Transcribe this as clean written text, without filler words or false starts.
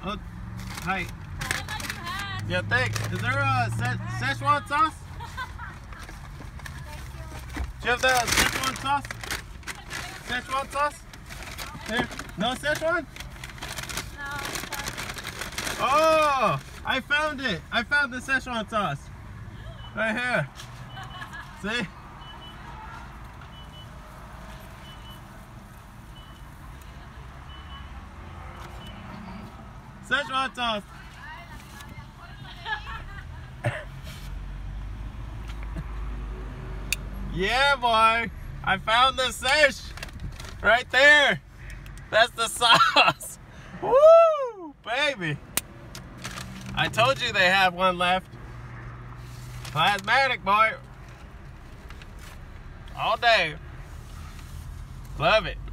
Oh, hi. Yeah, thanks. Is there a Szechuan sauce? Do you have the Szechuan sauce? Szechuan sauce? Here. No Szechuan? No. Oh, I found it. I found the Szechuan sauce. Right here. See? Szechuan sauce. Yeah, boy. I found the Szechuan right there. That's the sauce. Woo, baby. I told you they have one left. Plazmatic, boy. All day. Love it.